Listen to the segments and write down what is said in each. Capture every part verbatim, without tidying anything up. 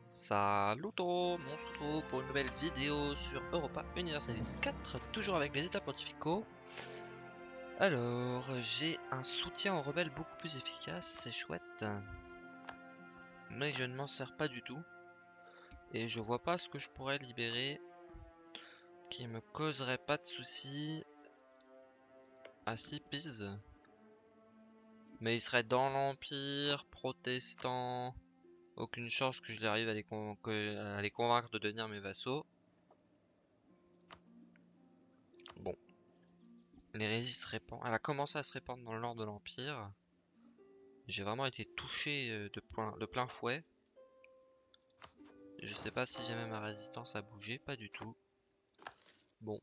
Salut tout le monde, on se retrouve pour une nouvelle vidéo sur Europa Universalis quatre, toujours avec les états pontificaux. Alors, j'ai un soutien aux rebelles beaucoup plus efficace, c'est chouette. Mais je ne m'en sers pas du tout. Et je vois pas ce que je pourrais libérer qui me causerait pas de soucis. Ah si, Pise. Mais il serait dans l'Empire, protestant. Aucune chance que je arrive à les, con que- à les convaincre de devenir mes vassaux. Bon. L'hérésie se répand. Elle a commencé à se répandre dans le nord de l'Empire. J'ai vraiment été touché euh, de plein, de plein fouet. Je sais pas si jamais ma résistance a bougé, pas du tout. Bon.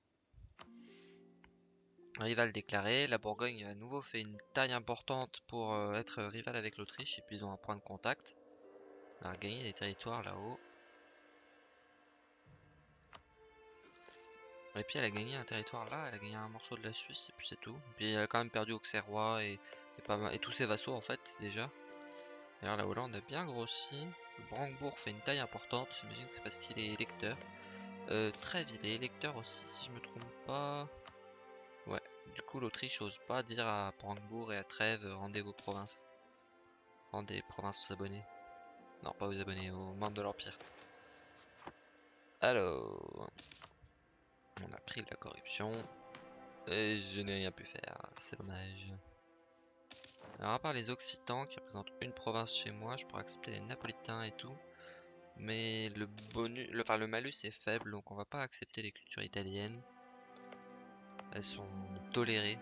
Rival déclaré, la Bourgogne a à nouveau fait une taille importante pour euh, être rival avec l'Autriche et puis ils ont un point de contact. Elle a gagné des territoires là-haut. Et puis elle a gagné un territoire là, elle a gagné un morceau de la Suisse et puis c'est tout. Et puis elle a quand même perdu Auxerrois et, et, pas mal, et tous ses vassaux en fait déjà. D'ailleurs la Hollande a bien grossi. Le Brandebourg fait une taille importante, j'imagine que c'est parce qu'il est électeur. Euh, Trèves il est électeur aussi si je me trompe pas. Ouais, du coup l'Autriche ose pas dire à Brandebourg et à Trèves rendez vos provinces. Rendez les provinces aux abonnés. Non pas aux abonnés, aux membres de l'Empire. Alors, on a pris de la corruption. Et je n'ai rien pu faire, c'est dommage. Alors à part les Occitans qui représentent une province chez moi, je pourrais accepter les Napolitains et tout. Mais le bonus, le, enfin le malus est faible, donc on va pas accepter les cultures italiennes. Elles sont tolérées.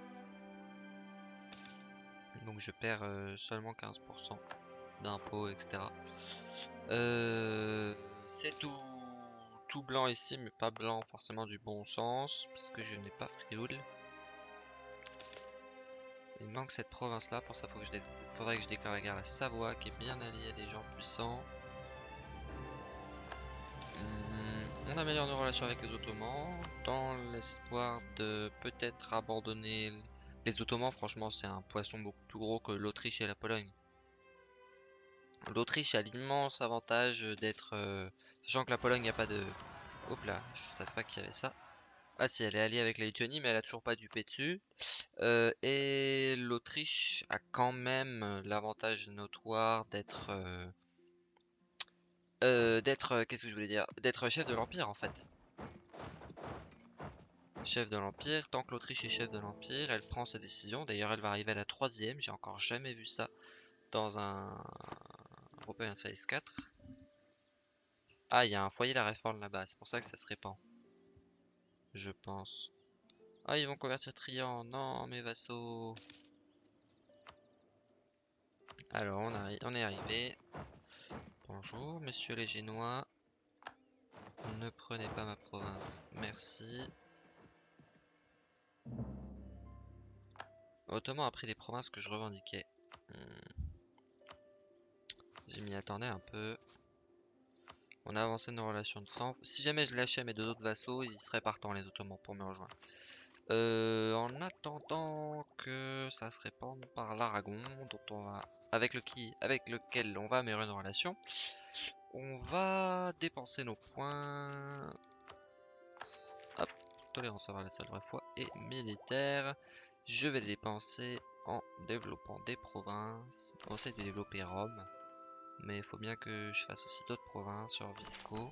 Donc je perds euh, seulement quinze pour cent d'impôts, et cetera. Euh, c'est tout, tout blanc ici, mais pas blanc forcément du bon sens, puisque je n'ai pas Frioul. Il manque cette province là, pour ça faut que je faudrait que je déclare la guerre à la Savoie, qui est bien alliée à des gens puissants. Hum, on améliore nos relations avec les Ottomans, dans l'espoir de peut-être abandonner les Ottomans. Franchement c'est un poisson beaucoup plus gros que l'Autriche et la Pologne. L'Autriche a l'immense avantage d'être... Euh, sachant que la Pologne n'a pas de... Hop là, je savais pas qu'il y avait ça. Ah si, elle est alliée avec la Lituanie, mais elle a toujours pas du P dessus. Euh, et l'Autriche a quand même l'avantage notoire d'être... Euh, euh, d'être... euh, Qu'est-ce que je voulais dire? D'être chef de l'Empire en fait. Chef de l'Empire, tant que l'Autriche est chef de l'Empire, elle prend sa décision. D'ailleurs, elle va arriver à la troisième. J'ai encore jamais vu ça dans un Européen Series quatre. Ah, il y a un foyer de la réforme là-bas, c'est pour ça que ça se répand. Je pense. Ah, ils vont convertir Trian. Non, mes vassaux. Alors, on, arri- on est arrivé. Bonjour, messieurs les Génois. Ne prenez pas ma province. Merci. Ottoman a pris des provinces que je revendiquais. Hmm. Je m'y attendais un peu. On a avancé nos relations de sang. Si jamais je lâchais mes deux autres vassaux, ils seraient partants les Ottomans pour me rejoindre. Euh, en attendant que ça se répande par l'Aragon, dont on va, avec, le qui, avec lequel on va améliorer nos relations, on va dépenser nos points. Hop, tolérance envers la seule vraie foi et militaire. Je vais les dépenser en développant des provinces. On essaie de développer Rome, mais il faut bien que je fasse aussi d'autres provinces sur Visco.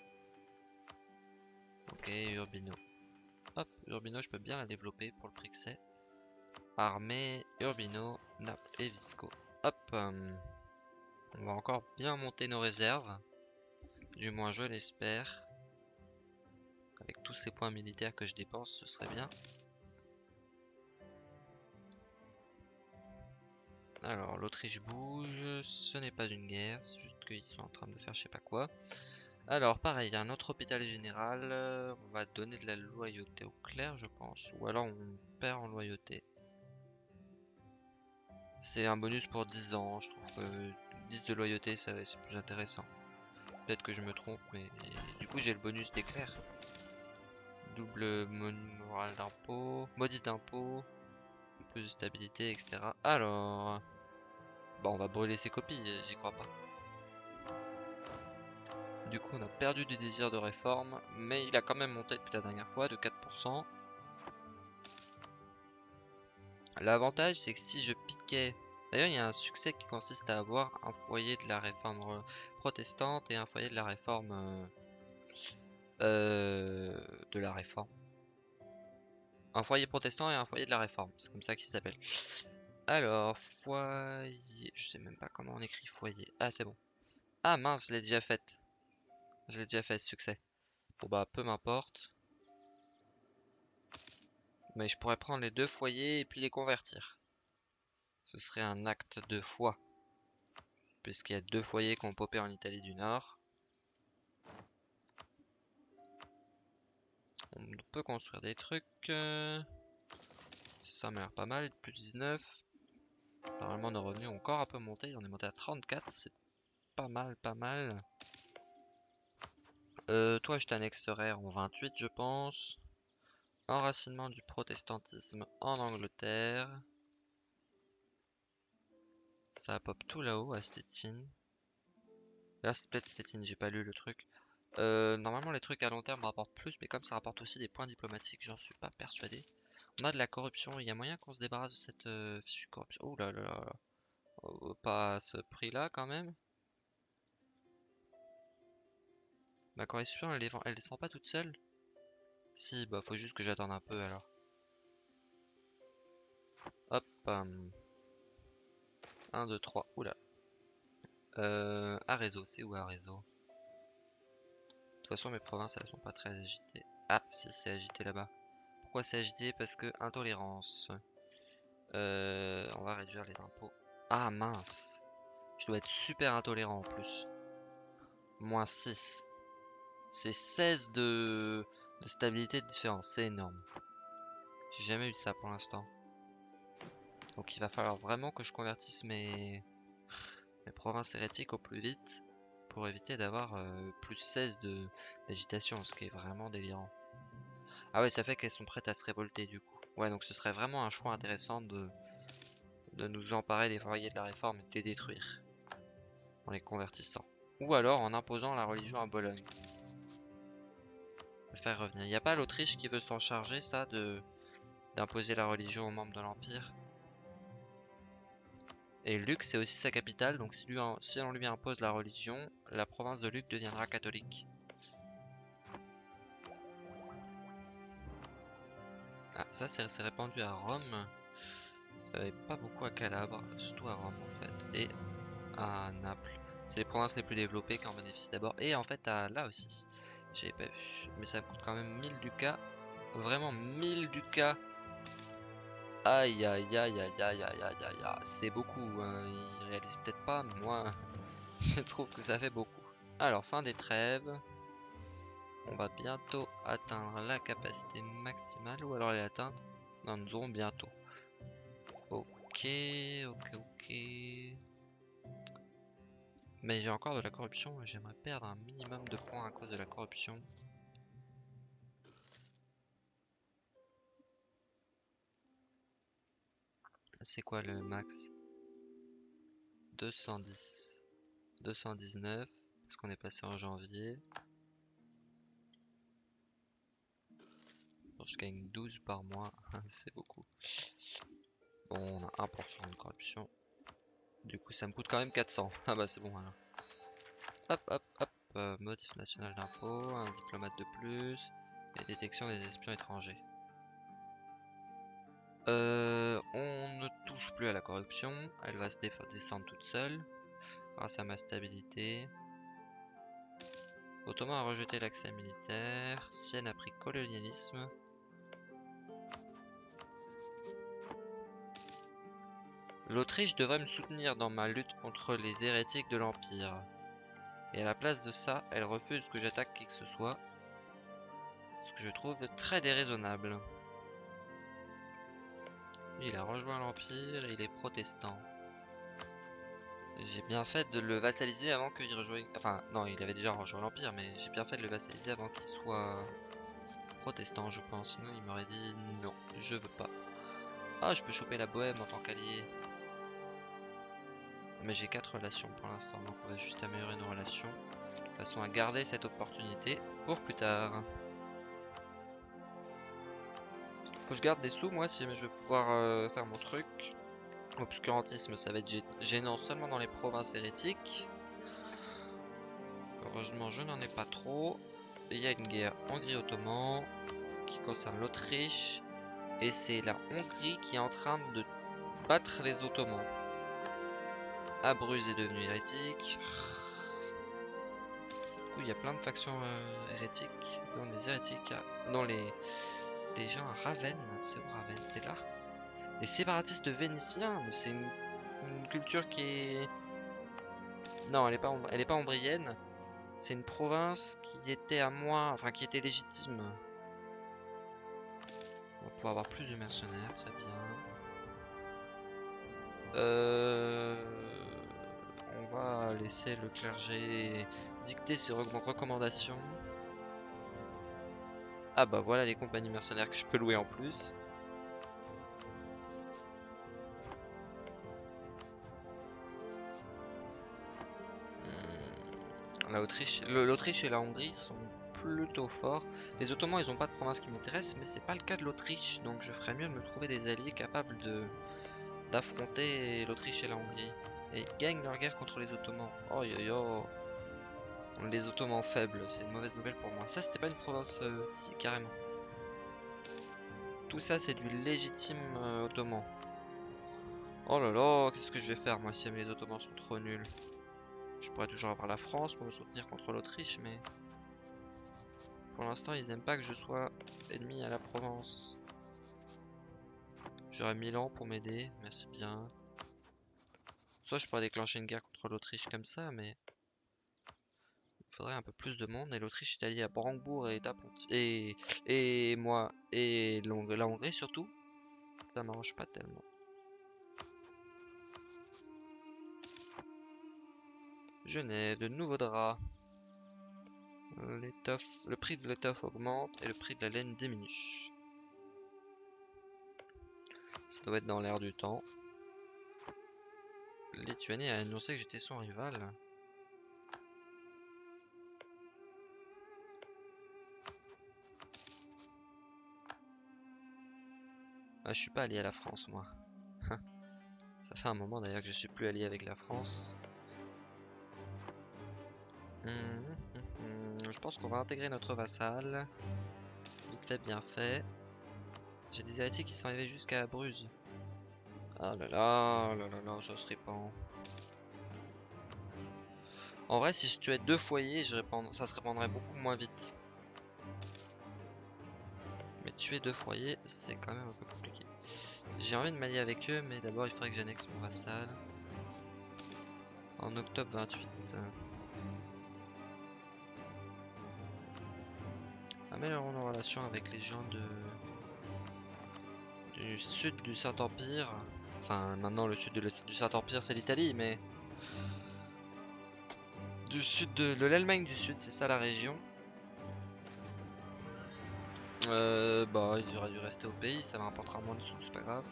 Ok, Urbino. Hop, Urbino, je peux bien la développer pour le prix que c'est. Armée, Urbino, Naples et Visco. Hop, euh, on va encore bien monter nos réserves. Du moins, je l'espère. Avec tous ces points militaires que je dépense, ce serait bien. Alors, l'Autriche bouge. Ce n'est pas une guerre, c'est juste qu'ils sont en train de faire je sais pas quoi. Alors, pareil, il y a un autre hôpital général. On va donner de la loyauté au clerc, je pense. Ou alors on perd en loyauté. C'est un bonus pour dix ans. Je trouve que dix de loyauté, c'est plus intéressant. Peut-être que je me trompe, mais du coup, j'ai le bonus des clercs. Double moral d'impôt, modif d'impôt, plus de stabilité, et cetera. Alors, bon, on va brûler ces copies, j'y crois pas. du coup on a perdu du désir de réforme, mais il a quand même monté depuis la dernière fois de quatre pour cent. L'avantage c'est que si je piquais... D'ailleurs il y a un succès qui consiste à avoir un foyer de la réforme protestante et un foyer de la réforme... Euh, euh, de la réforme. Un foyer protestant et un foyer de la réforme, c'est comme ça qu'il s'appelle. Alors, foyer... Je sais même pas comment on écrit foyer. Ah c'est bon. Ah mince, je l'ai déjà faite. Je l'ai déjà fait ce succès. Bon bah peu m'importe. Mais je pourrais prendre les deux foyers et puis les convertir. Ce serait un acte de foi. Puisqu'il y a deux foyers qui ont popé en Italie du Nord. On peut construire des trucs. Ça m'a l'air pas mal. Plus dix-neuf. Normalement nos revenus ont encore un peu monté. On est monté à trente-quatre. C'est pas mal, pas mal. Euh, toi je t'annexerai en vingt-huit je pense. Enracinement du protestantisme en Angleterre. Ça pop tout là-haut à Stettin. Là c'est peut-être Stettin, j'ai pas lu le truc. Euh, normalement les trucs à long terme rapportent plus, mais comme ça rapporte aussi des points diplomatiques, j'en suis pas persuadé. On a de la corruption, il y a moyen qu'on se débarrasse de cette euh, fichue corruption. Oh là là là. Oh, pas à ce prix là quand même. Ma corruption elle, est... elle descend pas toute seule. Si, bah faut juste que j'attende un peu alors. Hop. Um... un, deux, trois. Oula. Euh, à réseau, c'est où à réseau? De toute façon mes provinces elles sont pas très agitées. Ah si c'est agité là-bas. Pourquoi c'est agité? Parce que intolérance. Euh, on va réduire les impôts. Ah mince. Je dois être super intolérant en plus. Moins six. C'est seize de... de stabilité de différence. C'est énorme. J'ai jamais eu ça pour l'instant. Donc il va falloir vraiment que je convertisse mes, mes provinces hérétiques au plus vite. Pour éviter d'avoir euh, plus seize de d'agitation. Ce qui est vraiment délirant. Ah ouais, ça fait qu'elles sont prêtes à se révolter du coup. Ouais, donc ce serait vraiment un choix intéressant de, de nous emparer des foyers de la réforme et de les détruire. En les convertissant. Ou alors en imposant la religion à Bologne. Le faire revenir. Il n'y a pas l'Autriche qui veut s'en charger, ça, de d'imposer la religion aux membres de l'Empire. Et Luc, c'est aussi sa capitale, donc si, lui, si on lui impose la religion, la province de Luc deviendra catholique. Ah, ça c'est répandu à Rome. Euh, et pas beaucoup à Calabre, surtout à Rome en fait. Et à Naples. C'est les provinces les plus développées qui en bénéficient d'abord. Et en fait à là aussi. J'avais pas vu. Mais ça coûte quand même mille ducats. Vraiment mille ducats. Aïe aïe aïe aïe aïe aïe aïe aïe aïe. C'est beaucoup. Hein. Ils réalisent peut-être pas, mais moi je trouve que ça fait beaucoup. Alors fin des trêves. On va bientôt atteindre la capacité maximale. Ou alors elle est atteinte. Non, nous aurons bientôt. Ok, ok, ok. Mais j'ai encore de la corruption et j'aimerais perdre un minimum de points à cause de la corruption. C'est quoi le max? deux cent dix. deux cent dix-neuf. Parce qu'on est passé en janvier. Bon, je gagne douze par mois. C'est beaucoup. Bon, on a un pour cent de corruption. Du coup, ça me coûte quand même quatre cents. Ah bah c'est bon alors. Hop, hop, hop. Euh, motif national d'impôt. Un diplomate de plus. Et détection des espions étrangers. Euh, on ne touche plus à la corruption, elle va se descendre toute seule grâce à ma stabilité. Ottoman a rejeté l'accès militaire, Sienne a pris colonialisme. L'Autriche devrait me soutenir dans ma lutte contre les hérétiques de l'Empire. Et à la place de ça, elle refuse que j'attaque qui que ce soit. Ce que je trouve très déraisonnable. Il a rejoint l'Empire, il est protestant. J'ai bien fait de le vassaliser avant qu'il rejoigne... Enfin, non, il avait déjà rejoint l'Empire, mais j'ai bien fait de le vassaliser avant qu'il soit protestant, je pense. Sinon, il m'aurait dit non, je veux pas. Ah, je peux choper la Bohème en tant qu'allié. Mais j'ai quatre relations pour l'instant, donc on va juste améliorer nos relations. De façon à garder cette opportunité pour plus tard. Faut que je garde des sous moi si je veux pouvoir euh, faire mon truc. Obscurantisme, ça va être gênant seulement dans les provinces hérétiques. Heureusement je n'en ai pas trop. Et il y a une guerre Hongrie-Ottoman qui concerne l'Autriche. Et c'est la Hongrie qui est en train de battre les Ottomans. Abruzzes est devenu hérétique. Du coup il y a plein de factions euh, hérétiques. Dans des hérétiques, à... dans les... des gens à Ravenne. C'est où Ravenne? C'est là. Les séparatistes vénitiens, mais c'est une... une culture qui est... Non, elle est pas, elle est pas ombrienne. C'est une province qui était à moi, enfin qui était légitime. On va pouvoir avoir plus de mercenaires, très bien. Euh... On va laisser le clergé dicter ses recommandations. Ah bah voilà les compagnies mercenaires que je peux louer en plus. L'Autriche, l'Autriche et la Hongrie sont plutôt forts. Les Ottomans, ils ont pas de province qui m'intéresse, mais c'est pas le cas de l'Autriche, donc je ferais mieux de me trouver des alliés capables de d'affronter l'Autriche et la Hongrie. Et ils gagnent leur guerre contre les Ottomans. Oh yo yo. Les Ottomans faibles, c'est une mauvaise nouvelle pour moi. Ça, c'était pas une province, euh, si carrément. Tout ça, c'est du légitime euh, ottoman. Oh là là, qu'est-ce que je vais faire moi si les Ottomans sont trop nuls? Je pourrais toujours avoir la France pour me soutenir contre l'Autriche, mais pour l'instant, ils aiment pas que je sois ennemi à la Provence. J'aurais Milan pour m'aider, merci bien. Soit je pourrais déclencher une guerre contre l'Autriche comme ça, mais il faudrait un peu plus de monde. Et l'Autriche est alliée à Brandebourg et Daponti. Et, et moi, et la Hongrie surtout, ça m'arrange pas tellement. Genève, de nouveaux draps. L'étoffe, le prix de l'étoffe augmente et le prix de la laine diminue. Ça doit être dans l'air du temps. Lituanie a annoncé que j'étais son rival. Ah, je suis pas allié à la France, moi. Ça fait un moment d'ailleurs que je suis plus allié avec la France. Hum, hum, hum. Je pense qu'on va intégrer notre vassal. Vite fait, bien fait. J'ai des héritiers qui sont arrivés jusqu'à Bruges. Ah là là, oh là là là, ça se répand. En vrai, si je tuais deux foyers, je répand... ça se répandrait beaucoup moins vite. Mais tuer deux foyers, c'est quand même un peu compliqué. J'ai envie de m'allier avec eux, mais d'abord il faudrait que j'annexe mon vassal. En octobre vingt-huit. Améliorons nos relations avec les gens de... du sud du Saint-Empire. Enfin, maintenant le sud de le... du Saint-Empire c'est l'Italie, mais... Du sud de, de l'Allemagne du Sud, c'est ça la région. Euh, bah, il aurait dû rester au pays, ça me rapportera moins de sous, c'est pas grave.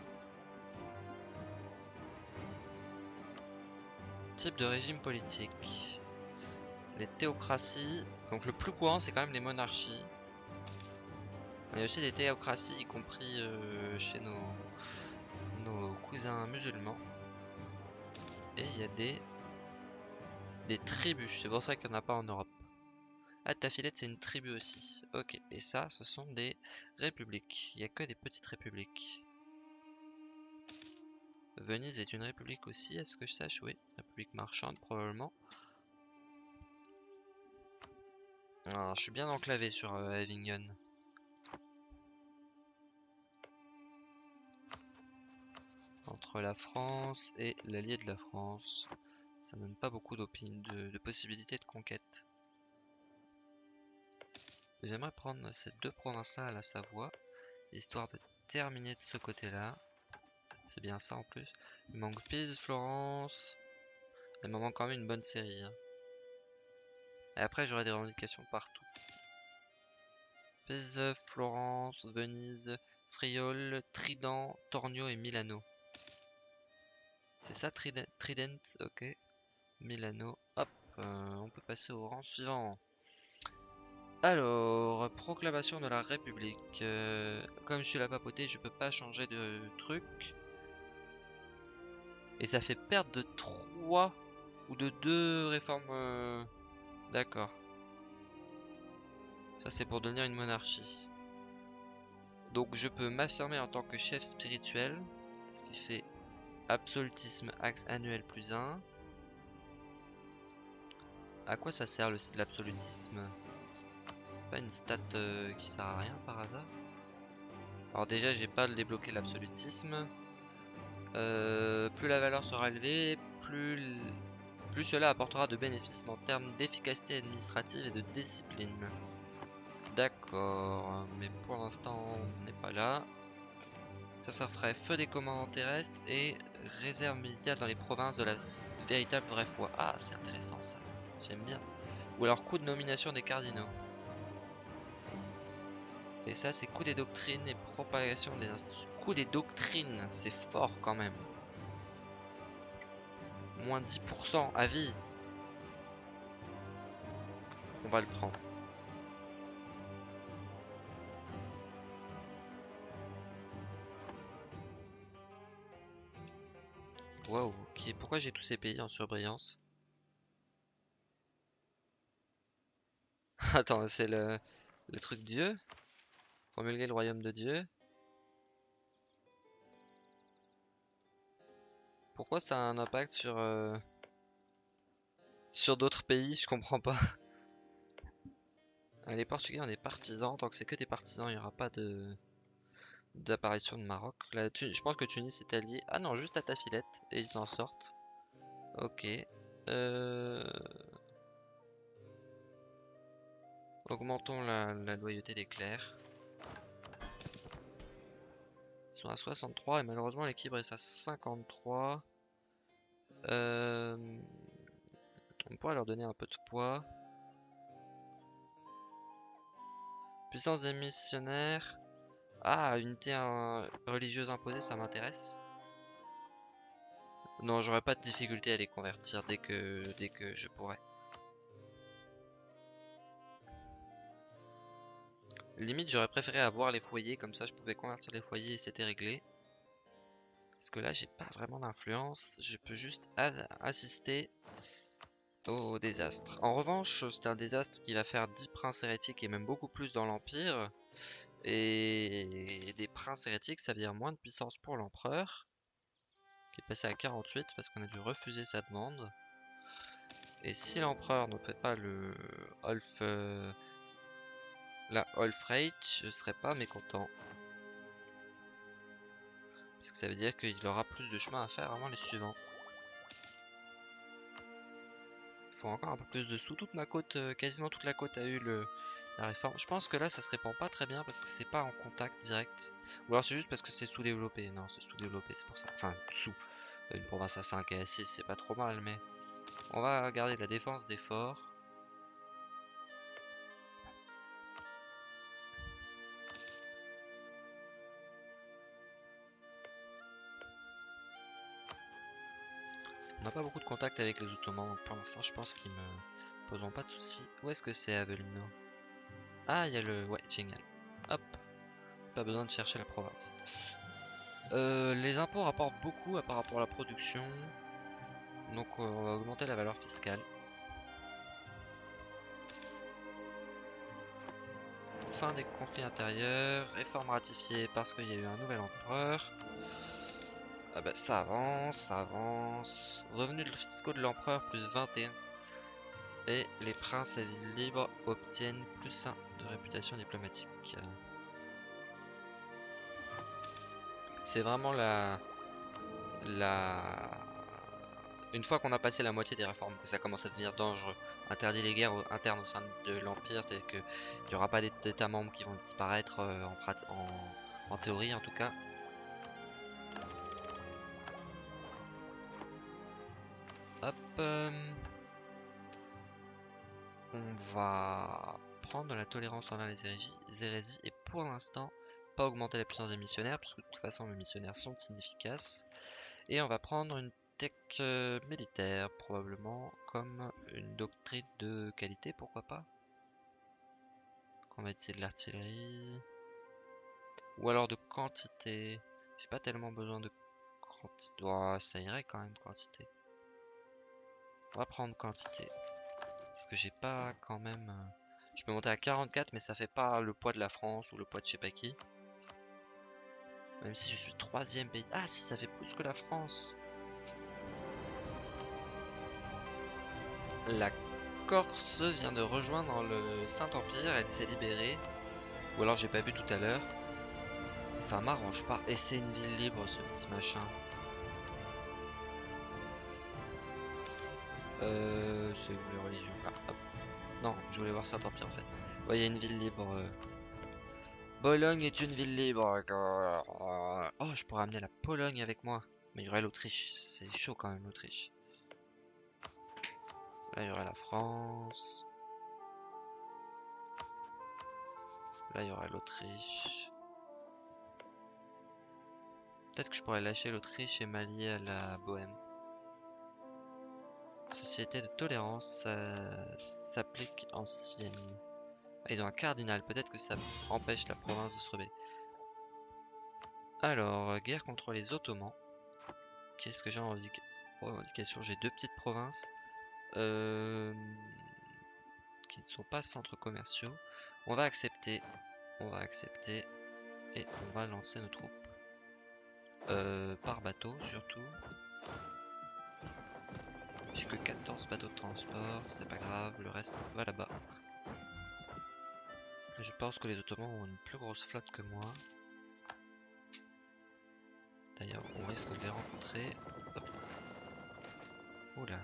Type de régime politique. Les théocraties. Donc le plus courant, c'est quand même les monarchies. Il y a aussi des théocraties, y compris euh, chez nos, nos cousins musulmans. Et il y a des, des tribus, c'est pour ça qu'il n'y en a pas en Europe. Ah, Tafilette, c'est une tribu aussi. Ok, et ça, ce sont des républiques. Il n'y a que des petites républiques. Venise est une république aussi, est-ce que je sache? Oui, république marchande probablement. Alors, je suis bien enclavé sur euh, Avignon. Entre la France et l'allié de la France. Ça donne pas beaucoup de, de possibilités de conquête. J'aimerais prendre ces deux provinces-là à la Savoie, histoire de terminer de ce côté-là. C'est bien ça en plus. Il manque Pise, Florence. Il me manque quand même une bonne série. Hein. Et après, j'aurai des revendications partout. Pise, Florence, Venise, Friaul, Trident, Tornio et Milano. C'est ça, Trident, Trident, ok. Milano, hop. euh, on peut passer au rang suivant. Alors, proclamation de la République. Euh, comme je suis la papauté, je peux pas changer de truc. Et ça fait perdre de trois ou de deux réformes. euh, D'accord. Ça c'est pour devenir une monarchie. Donc je peux m'affirmer en tant que chef spirituel. Ce qui fait absolutisme axe annuel plus un. À quoi ça sert l'absolutisme? Pas une stat euh, qui sert à rien par hasard? Alors déjà j'ai pas débloqué l'absolutisme. Euh, plus la valeur sera élevée, plus, plus cela apportera de bénéfices en termes d'efficacité administrative et de discipline. D'accord, mais pour l'instant on n'est pas là. Ça, ça ferait feu des commandants terrestres et réserve militaire dans les provinces de la véritable vraie foi. Ah, c'est intéressant ça, j'aime bien. Ou alors coût de nomination des cardinaux. Et ça, c'est coût des doctrines et propagation des institutions. Coût des doctrines, c'est fort quand même. Moins dix pour cent à vie. On va le prendre. Waouh, ok. Pourquoi j'ai tous ces pays en surbrillance? Attends, c'est le, le truc Dieu? Promulguer le royaume de Dieu? Pourquoi ça a un impact sur, euh, sur d'autres pays? Je comprends pas. Ah, les Portugais ont des partisans. Tant que c'est que des partisans, il n'y aura pas de d'apparition de Maroc. Là, tu- je pense que Tunis est allié. Ah non, juste à Tafilette. Et ils s'en sortent. Ok. Euh, Augmentons la, la loyauté des clercs. Ils sont à soixante-trois et malheureusement l'équilibre est à cinquante-trois. Euh, On pourrait leur donner un peu de poids. Puissance des missionnaires. Ah, unité euh, religieuse imposée, ça m'intéresse. Non, j'aurais pas de difficulté à les convertir dès que, dès que je pourrais. Limite, j'aurais préféré avoir les foyers, comme ça je pouvais convertir les foyers et c'était réglé. Parce que là, j'ai pas vraiment d'influence, je peux juste assister au désastre. En revanche, c'est un désastre qui va faire dix princes hérétiques et même beaucoup plus dans l'Empire. Et des princes hérétiques, ça veut dire moins de puissance pour l'empereur, qui est passé à quarante-huit parce qu'on a dû refuser sa demande. Et si l'empereur ne fait pas le Olf, euh, la Olfreich, je serais pas mécontent. Parce que ça veut dire qu'il aura plus de chemin à faire avant les suivants. Il faut encore un peu plus de sous. Toute ma côte, euh, quasiment toute la côte a eu le, la réforme. Je pense que là, ça se répand pas très bien parce que c'est pas en contact direct. Ou alors c'est juste parce que c'est sous-développé. Non, c'est sous-développé, c'est pour ça. Enfin, sous. Une province à cinq et à six, c'est pas trop mal, mais on va garder la défense des forts. On n'a pas beaucoup de contact avec les Ottomans, donc pour l'instant, je pense qu'ils me poseront pas de soucis. Où est-ce que c'est Avellino? Ah, il y a le... Ouais, génial. Hop. Pas besoin de chercher la province. Euh, les impôts rapportent beaucoup par rapport à la production. Donc euh, on va augmenter la valeur fiscale. Fin des conflits intérieurs. Réforme ratifiée parce qu'il y a eu un nouvel empereur. Ah bah ça avance, ça avance. Revenus fiscaux de l'empereur plus vingt et un. Et les princes et villes libres obtiennent plus un de réputation diplomatique. C'est vraiment la... la... Une fois qu'on a passé la moitié des réformes, que ça commence à devenir dangereux. Interdit les guerres internes au sein de l'Empire, c'est-à-dire qu'il n'y aura pas d'États membres qui vont disparaître euh, en, en, en théorie en tout cas. Hop. Euh, on va prendre la tolérance envers les hérésies, les hérésies et pour l'instant pas augmenter la puissance des missionnaires puisque de toute façon les missionnaires sont inefficaces. Et on va prendre une tech euh, militaire, probablement, comme une doctrine de qualité, pourquoi pas. On va utiliser de l'artillerie. Ou alors de quantité. J'ai pas tellement besoin de quantité. Oh, ça irait quand même, quantité. On va prendre quantité. Parce que j'ai pas quand même... euh, Je peux monter à quarante-quatre, mais ça fait pas le poids de la France ou le poids de je sais pas qui. Même si je suis troisième pays. Ah si, ça fait plus que la France. La Corse vient de rejoindre le Saint-Empire, elle s'est libérée. Ou alors j'ai pas vu tout à l'heure. Ça m'arrange pas. Et c'est une ville libre ce petit machin. Euh... C'est où les religions là, hop. Non, je voulais voir Saint-Empire en fait. Ouais, il y a une ville libre. euh. Bologne est une ville libre. Oh, je pourrais amener la Pologne avec moi. Mais il y aurait l'Autriche. C'est chaud quand même l'Autriche. Là, il y aurait la France. Là, il y aurait l'Autriche. Peut-être que je pourrais lâcher l'Autriche et m'allier à la Bohème. Société de tolérance, ça s'applique en Sienne. Ah, ils ont un cardinal. Peut-être que ça empêche la province de se rebeller. Alors, guerre contre les Ottomans. Qu'est-ce que j'ai en revendica- revendication? J'ai deux petites provinces. Euh... qui ne sont pas centres commerciaux. On va accepter. On va accepter. Et on va lancer nos troupes. Euh, par bateau surtout. J'ai que quatorze bateaux de transport, c'est pas grave, le reste va là-bas. Je pense que les Ottomans ont une plus grosse flotte que moi. D'ailleurs, on risque de les rencontrer. Hop. Oula.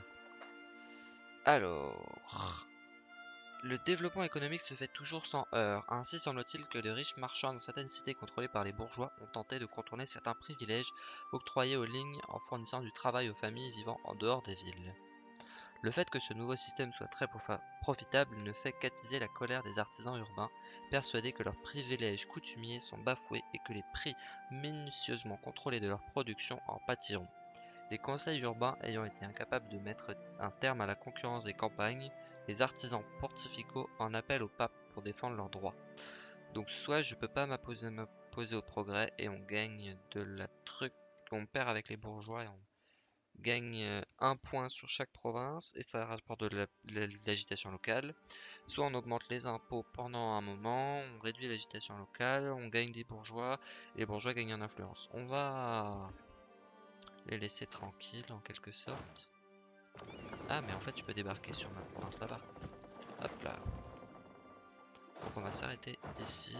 Alors... Le développement économique se fait toujours sans heurts. Ainsi semble-t-il que de riches marchands dans certaines cités contrôlées par les bourgeois ont tenté de contourner certains privilèges octroyés aux lignes en fournissant du travail aux familles vivant en dehors des villes. Le fait que ce nouveau système soit très profitable ne fait qu'attiser la colère des artisans urbains, persuadés que leurs privilèges coutumiers sont bafoués et que les prix minutieusement contrôlés de leur production en pâtiront. Les conseils urbains ayant été incapables de mettre un terme à la concurrence des campagnes, les artisans pontificaux en appellent au pape pour défendre leurs droits. Donc soit je peux pas m'opposer au progrès et on gagne de la truc qu'on perd avec les bourgeois et on gagne un point sur chaque province et ça rapporte de l'agitation locale. Soit on augmente les impôts pendant un moment, on réduit l'agitation locale, on gagne des bourgeois et les bourgeois gagnent en influence. On va les laisser tranquilles en quelque sorte. Ah mais en fait je peux débarquer sur ma province là-bas. Hop là. Donc on va s'arrêter ici.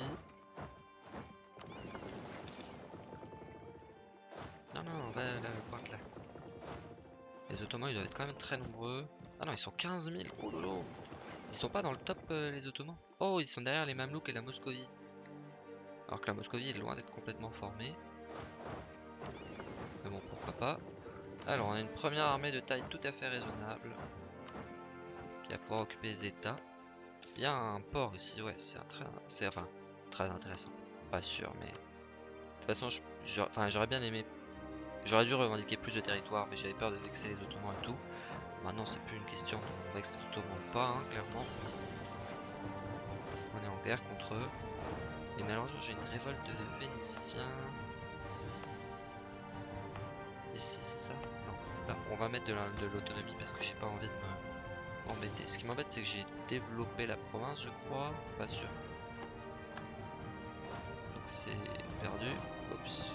Non non on va là, pointe là. Les Ottomans ils doivent être quand même très nombreux. Ah non ils sont quinze mille. Oh lolo. Ils sont pas dans le top euh, les Ottomans. Oh ils sont derrière les Mamelouks et la Moscovie. Alors que la Moscovie est loin d'être complètement formée. Mais bon pourquoi pas. Alors on a une première armée de taille tout à fait raisonnable. Qui va pouvoir occuper les États. Il y a un port ici, ouais, c'est un très, c'est enfin très intéressant. Pas sûr, mais de toute façon, j'aurais bien aimé, j'aurais dû revendiquer plus de territoire, mais j'avais peur de vexer les Ottomans et tout. Maintenant, c'est plus une question de vexer les Ottomans ou pas, hein, clairement. Parce qu'on est en guerre contre eux. Et malheureusement, j'ai une révolte de Vénitiens. Ici, c'est ça? Non. Là, on va mettre de l'autonomie parce que j'ai pas envie de me embêter. Ce qui m'embête c'est que j'ai développé la province je crois, pas sûr. Donc c'est perdu. Oups.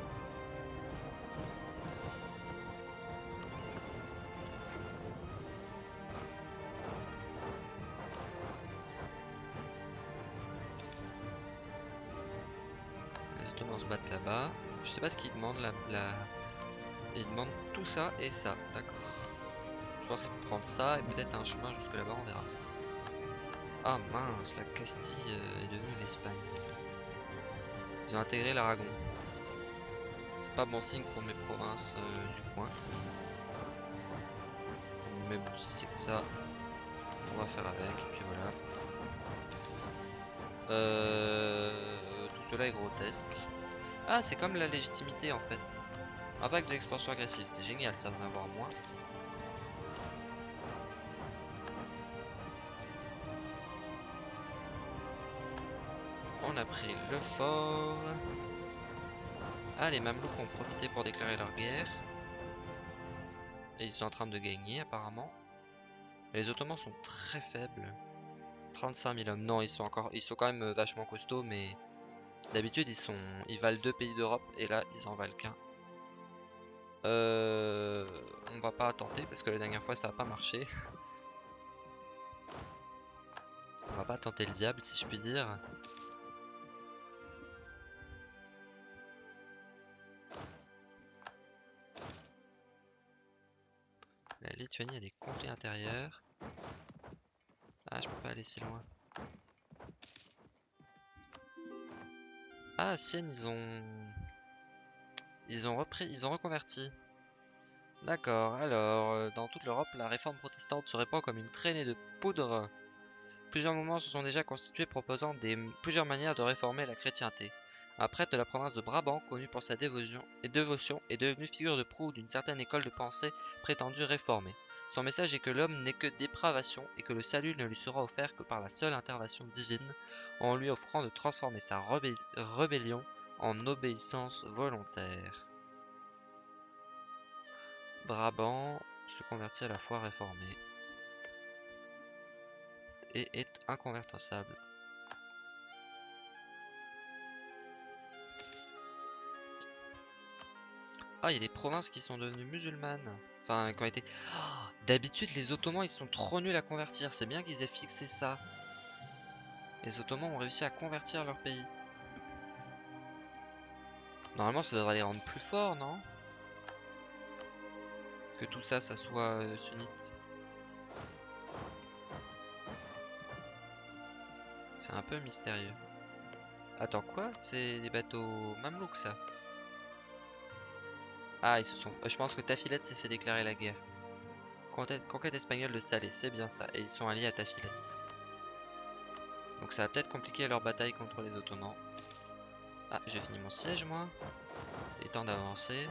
Les Ottomans se battent là-bas. Je sais pas ce qu'ils demandent la, la... Ils demandent tout ça et ça, d'accord. Je pense qu'ils vont prendre ça et peut-être un chemin jusque là-bas, on verra. Ah mince, la Castille est devenue l'Espagne. Ils ont intégré l'Aragon. C'est pas bon signe pour mes provinces euh, du coin. Mais bon, si c'est que ça, on va faire avec, et puis voilà. Euh, tout cela est grotesque. Ah, c'est comme la légitimité en fait. Impact de l'expansion agressive, c'est génial ça d'en avoir moins. On a pris le fort. Ah, les Mamelouks ont profité pour déclarer leur guerre. Et ils sont en train de gagner apparemment. Les Ottomans sont très faibles. trente-cinq mille hommes. Non, ils sont encore, ils sont quand même vachement costauds, mais d'habitude ils sont, ils valent deux pays d'Europe et là ils en valent qu'un. Euh, on va pas tenter parce que la dernière fois ça a pas marché. On va pas tenter le diable si je puis dire. La Lituanie a des conflits intérieurs. Ah, je peux pas aller si loin. Ah, Sienne, ils ont... Ils ont repris, ils ont reconverti. D'accord, alors, euh, dans toute l'Europe, la réforme protestante se répand comme une traînée de poudre. Plusieurs mouvements se sont déjà constitués proposant des, plusieurs manières de réformer la chrétienté. Un prêtre de la province de Brabant, connu pour sa dévotion, et dévotion, est devenu figure de proue d'une certaine école de pensée prétendue réformée. Son message est que l'homme n'est que dépravation et que le salut ne lui sera offert que par la seule intervention divine, en lui offrant de transformer sa rebé- rébellion en obéissance volontaire. Brabant se convertit à la foi réformée et est inconvertissable. Ah, il y a des provinces qui sont devenues musulmanes. Enfin, qui ont été... Oh, d'habitude, les Ottomans, ils sont trop nuls à convertir. C'est bien qu'ils aient fixé ça. Les Ottomans ont réussi à convertir leur pays. Normalement, ça devrait les rendre plus forts, non? Que tout ça, ça soit euh, sunnite. C'est un peu mystérieux. Attends, quoi? C'est des bateaux mamelouks, ça? Ah, ils se sont... Je pense que Tafilette s'est fait déclarer la guerre. Conquête, conquête espagnole de Salé, c'est bien ça. Et ils sont alliés à Tafilette. Donc ça va peut-être compliquer leur bataille contre les Ottomans. Ah, j'ai fini mon siège, moi. Il est temps d'avancer.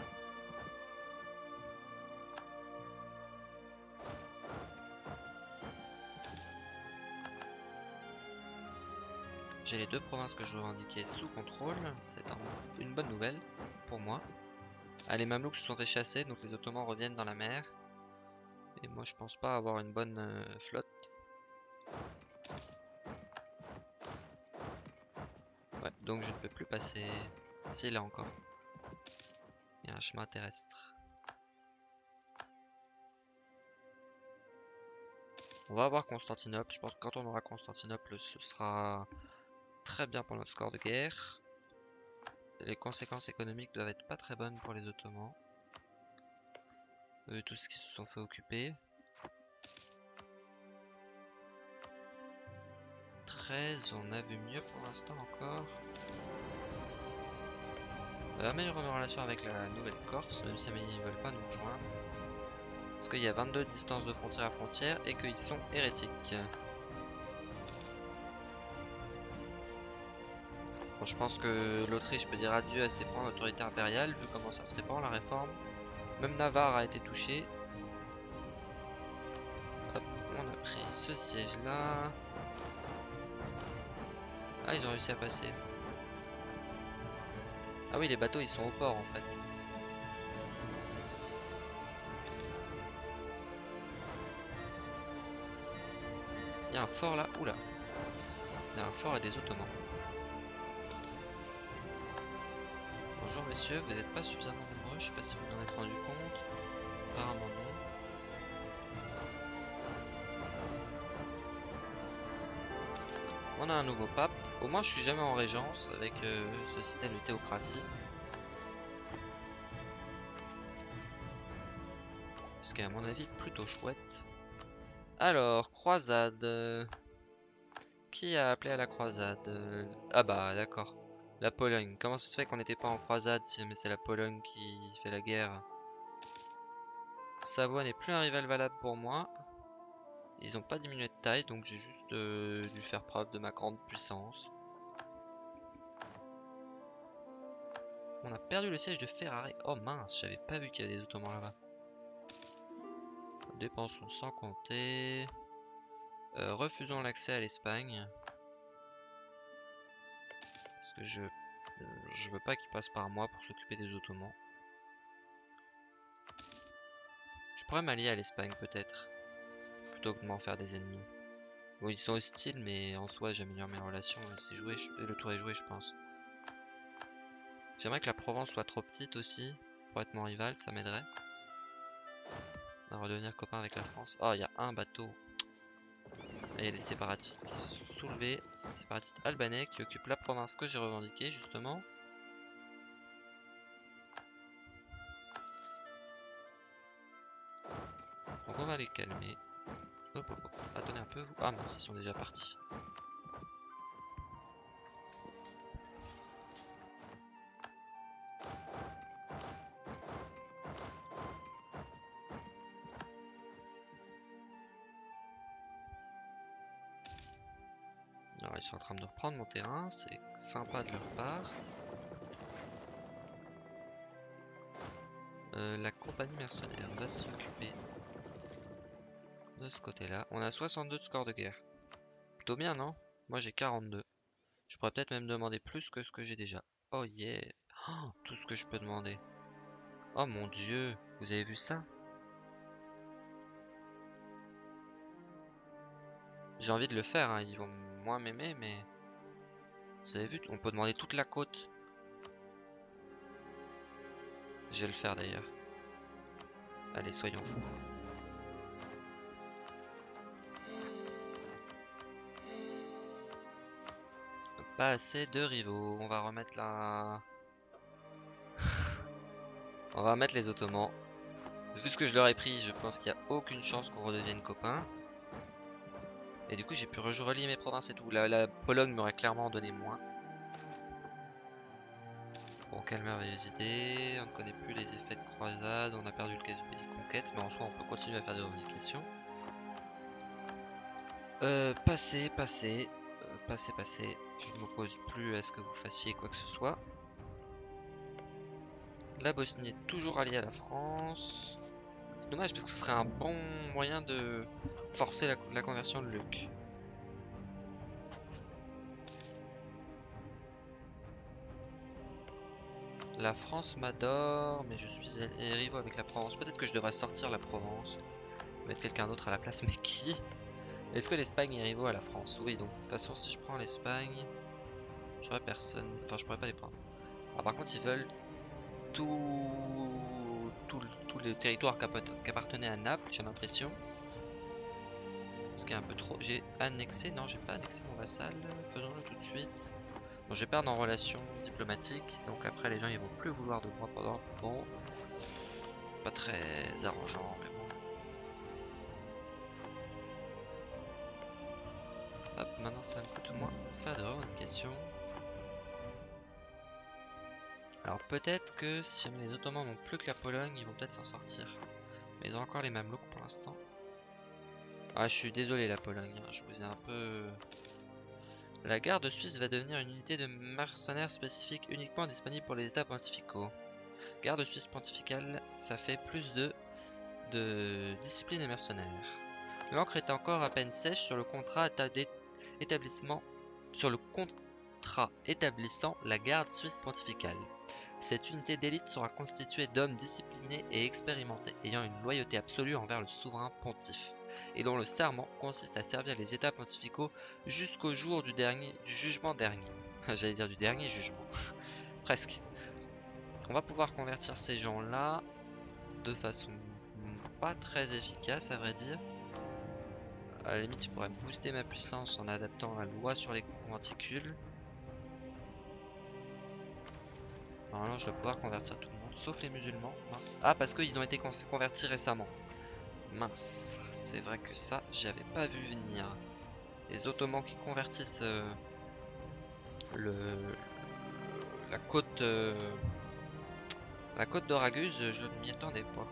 J'ai les deux provinces que je revendiquais sous contrôle. C'est une bonne nouvelle pour moi. Ah, les Mamelouks se sont fait chasser, donc les Ottomans reviennent dans la mer. Et moi, je pense pas avoir une bonne euh, flotte. Ouais, donc je ne peux plus passer. Si, là encore. Il y a un chemin terrestre. On va avoir Constantinople. Je pense que quand on aura Constantinople, ce sera très bien pour notre score de guerre. Les conséquences économiques doivent être pas très bonnes pour les Ottomans. Eux, tous ceux qui se sont fait occuper. treize, on a vu mieux pour l'instant encore. On va améliorer nos relations avec la Nouvelle-Corse, même si ils ne veulent pas nous rejoindre. Parce qu'il y a vingt-deux distances de frontière à frontière et qu'ils sont hérétiques. Bon, je pense que l'Autriche peut dire adieu à ses plans d'autorité impériale, vu comment ça se répand la réforme. Même Navarre a été touché. Hop, on a pris ce siège là. Ah, ils ont réussi à passer. Ah oui, les bateaux ils sont au port en fait. Il y a un fort là. Oula. Il y a un fort et des Ottomans. Bonjour messieurs, vous n'êtes pas suffisamment nombreux, je sais pas si vous en êtes rendu compte. Apparemment non. On a un nouveau pape. Au moins je suis jamais en régence avec euh, ce système de théocratie. Ce qui est à mon avis plutôt chouette. Alors, croisade. Qui a appelé à la croisade? Ah bah d'accord. La Pologne. Comment ça se fait qu'on n'était pas en croisade si mais c'est la Pologne qui fait la guerre? Savoie n'est plus un rival valable pour moi. Ils n'ont pas diminué de taille, donc j'ai juste euh, dû faire preuve de ma grande puissance. On a perdu le siège de Ferrari. Oh mince, j'avais pas vu qu'il y avait des Ottomans là-bas. Dépensons sans compter. Euh, refusons l'accès à l'Espagne. Parce que je, je veux pas qu'ils passent par moi pour s'occuper des Ottomans. Je pourrais m'allier à l'Espagne peut-être. Plutôt que de m'en faire des ennemis. Bon, ils sont hostiles, mais en soi, j'améliore mes relations. Et c'est joué, je- le tour est joué, je pense. J'aimerais que la Provence soit trop petite aussi. Pour être mon rival, ça m'aiderait. À redevenir copain avec la France. Oh, il y a un bateau. Il y a des séparatistes qui se sont soulevés. Des séparatistes albanais qui occupent la province que j'ai revendiquée, justement. Donc on va les calmer. Hop, hop, hop. Attendez un peu, vous. Ah mince, ils sont déjà partis. Alors ils sont en train de reprendre mon terrain, c'est sympa de leur part. Euh, la compagnie mercenaire va s'occuper de ce côté-là. On a soixante-deux de score de guerre. Plutôt bien, non? Moi j'ai quarante-deux. Je pourrais peut-être même demander plus que ce que j'ai déjà. Oh yeah! Oh, tout ce que je peux demander. Oh mon dieu! Vous avez vu ça? J'ai envie de le faire, hein. Ils vont moins m'aimer, mais... Vous avez vu? On peut demander toute la côte. Je vais le faire d'ailleurs. Allez, soyons fous. Pas assez de rivaux. On va remettre la... On va remettre les Ottomans. Vu ce que je leur ai pris, je pense qu'il n'y a aucune chance qu'on redevienne copains. Et du coup, j'ai pu relier mes provinces et tout. La, la Pologne m'aurait clairement donné moins. Bon, quelle merveilleuse idée. On ne connaît plus les effets de croisade. On a perdu le cas du pays de conquête. Mais en soi, on peut continuer à faire des revendications. Euh, passez, passez. Euh, passez, passez. Je ne m'oppose plus à ce que vous fassiez quoi que ce soit. La Bosnie est toujours alliée à la France. C'est dommage parce que ce serait un bon moyen de forcer la, la conversion de Luc. La France m'adore, mais je suis rivaux avec la Provence. Peut-être que je devrais sortir la Provence. Mettre quelqu'un d'autre à la place, mais qui? Est-ce que l'Espagne est rivaux à la France? Oui, donc de toute façon, si je prends l'Espagne, j'aurais personne. Enfin, je pourrais pas les prendre. Alors, par contre, ils veulent tout, tout, tout le territoire qui appartenait à Naples, j'ai l'impression. Ce qui est un peu trop. J'ai annexé? Non, j'ai pas annexé mon vassal. Faisons-le tout de suite. Bon, je vais perdre en relations diplomatiques, donc après les gens ils vont plus vouloir de moi pendant. Bon, pas très arrangeant, mais bon. Hop, maintenant ça me coûte moins pour faire des revendications. Alors peut-être que si jamais les Ottomans n'ont plus que la Pologne, ils vont peut-être s'en sortir. Mais ils ont encore les Mamelouks pour l'instant. Ah, je suis désolé la Pologne, hein, je vous ai un peu... La garde suisse va devenir une unité de mercenaires spécifique uniquement disponible pour les états pontificaux. Garde suisse pontificale, ça fait plus de, de discipline et mercenaires. L'encre est encore à peine sèche sur le contrat établissement sur le contrat établissant la garde suisse pontificale. Cette unité d'élite sera constituée d'hommes disciplinés et expérimentés ayant une loyauté absolue envers le souverain pontife et dont le serment consiste à servir les états pontificaux jusqu'au jour du dernier du jugement dernier. J'allais dire du dernier jugement. Presque. On va pouvoir convertir ces gens-là de façon pas très efficace à vrai dire. À la limite, je pourrais booster ma puissance en adaptant la loi sur les conventicules. Normalement, je dois pouvoir convertir tout le monde, sauf les musulmans. Mince. Ah, parce qu'ils ont été con convertis récemment. Mince. C'est vrai que ça, j'avais pas vu venir. Les Ottomans qui convertissent euh, le, le, la côte euh, la côte d'Oraguse, je ne m'y attendais pas.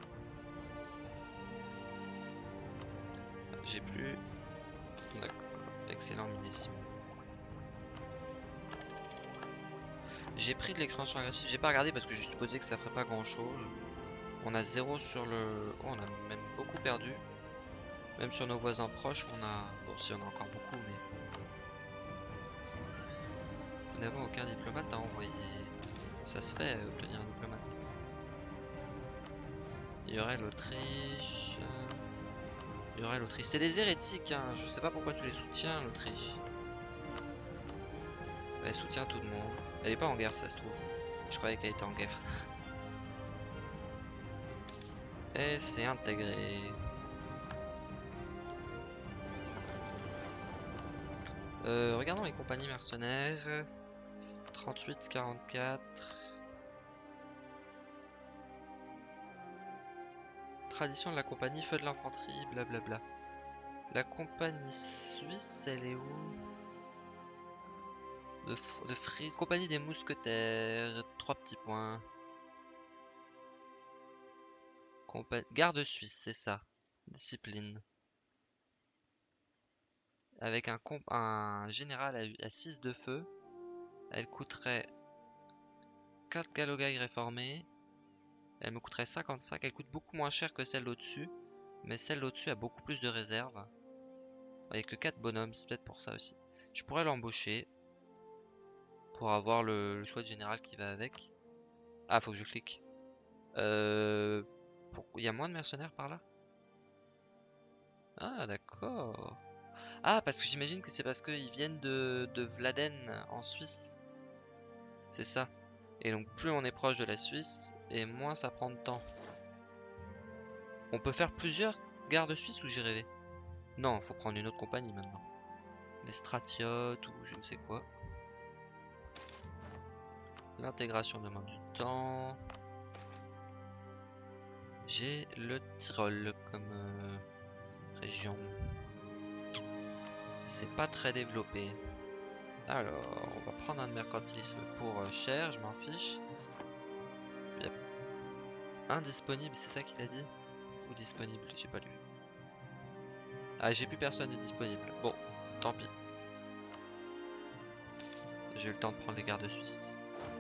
J'ai plus... D'accord. Excellent millésime. J'ai pris de l'expansion agressive, j'ai pas regardé parce que j'ai supposé que ça ferait pas grand chose. On a zéro sur le... Oh, on a même beaucoup perdu. Même sur nos voisins proches, on a... Bon, si on a encore beaucoup, mais... Nous n'avons aucun diplomate à envoyer. Ça se fait, obtenir un diplomate. Il y aurait l'Autriche... Il y aurait l'Autriche. C'est des hérétiques, hein. Je sais pas pourquoi tu les soutiens, l'Autriche. Elle soutient tout le monde. Elle est pas en guerre, ça se trouve. Je croyais qu'elle était en guerre. Et c'est intégré. Euh, regardons les compagnies mercenaires. trente-huit, quarante-quatre. Tradition de la compagnie, feu de l'infanterie, blablabla. La compagnie suisse, elle est où? De, de Frise, compagnie des mousquetaires, trois petits points. Compa Garde suisse, c'est ça. Discipline. Avec un, comp un général à, à six de feu, elle coûterait quatre galogailles réformées. Elle me coûterait cinquante-cinq. Elle coûte beaucoup moins cher que celle au-dessus. Mais celle au-dessus a beaucoup plus de réserves. Avec que quatre bonhommes, c'est peut-être pour ça aussi. Je pourrais l'embaucher. Pour avoir le, le choix de général qui va avec. Ah, faut que je clique. Euh, pour... Il y a moins de mercenaires par là? Ah, d'accord. Ah, parce que j'imagine que c'est parce qu'ils viennent de, de Vladen en Suisse. C'est ça. Et donc plus on est proche de la Suisse, et moins ça prend de temps. On peut faire plusieurs gardes suisses ou j'ai rêvé? Non, faut prendre une autre compagnie maintenant. Les stratiotes ou je ne sais quoi. L'intégration demande du temps. J'ai le Tyrol comme euh, région. C'est pas très développé. Alors, on va prendre un mercantilisme pour euh, cher, je m'en fiche. Il y a indisponible, c'est ça qu'il a dit? Ou disponible, j'ai pas lu. Ah, j'ai plus personne de disponible. Bon, tant pis. J'ai eu le temps de prendre les gardes suisses.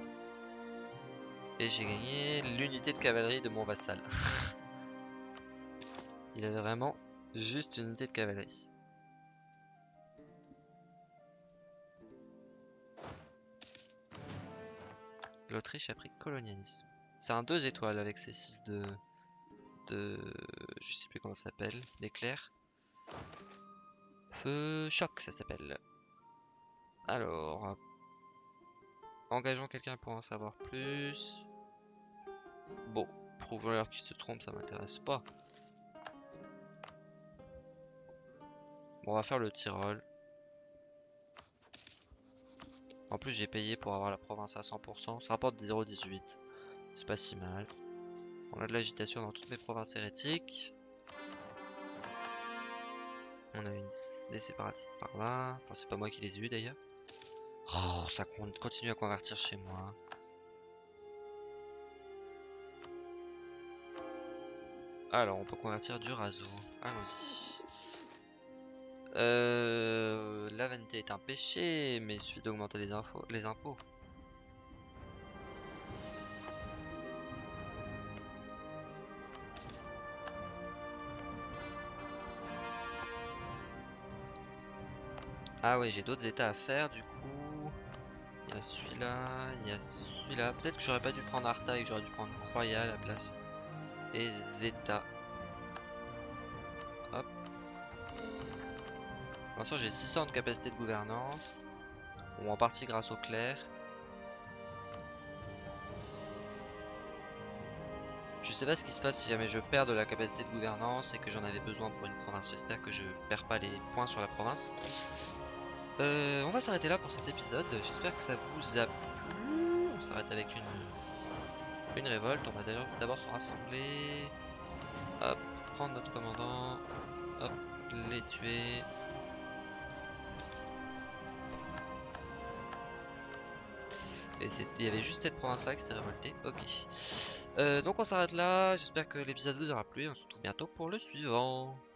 Et j'ai gagné l'unité de cavalerie de mon vassal. Il avait vraiment juste une unité de cavalerie. L'Autriche a pris colonialisme. C'est un deux étoiles avec ses six de... de... Je sais plus comment ça s'appelle. L'éclair. Feu choc, ça s'appelle. Alors... Engageons quelqu'un pour en savoir plus. Bon, prouve-leur qu'il se trompe, ça m'intéresse pas. Bon, on va faire le Tyrol. En plus, j'ai payé pour avoir la province à cent pour cent. Ça rapporte zéro virgule dix-huit. C'est pas si mal. On a de l'agitation dans toutes mes provinces hérétiques. On a une... des séparatistes par là. Enfin, c'est pas moi qui les ai eu d'ailleurs. Oh, ça continue à convertir chez moi. Alors, on peut convertir du raso. Allons-y. Euh, la vanité est un péché, mais il suffit d'augmenter les, les impôts. Ah ouais, j'ai d'autres états à faire du coup. Il y a celui-là, il y a celui-là. Peut-être que j'aurais pas dû prendre Arta et que j'aurais dû prendre Croya à la place. Et Zeta. Hop. Pour l'instant, j'ai six cents de capacité de gouvernance. Bon, en partie grâce au clair. Je sais pas ce qui se passe si jamais je perds de la capacité de gouvernance et que j'en avais besoin pour une province. J'espère que je perds pas les points sur la province. Euh, on va s'arrêter là pour cet épisode. J'espère que ça vous a plu. On s'arrête avec une, une révolte. On va d'abord se rassembler. Hop, prendre notre commandant. Hop, les tuer. Et il y avait juste cette province là qui s'est révoltée. Ok. Euh, donc on s'arrête là. J'espère que l'épisode vous aura plu. On se retrouve bientôt pour le suivant.